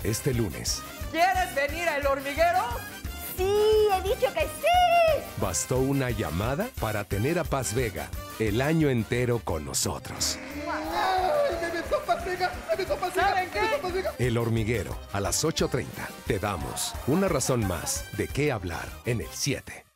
este lunes. ¿Quieres venir al hormiguero? Sí, he dicho que sí. Bastó una llamada para tener a Paz Vega el año entero con nosotros. ¡Ay, me besó Paz Vega! ¡Me besó Paz Vega! ¿Saben qué? ¡Me besó Paz Vega! El hormiguero, a las 8:30. Te damos una razón más de qué hablar en el 7.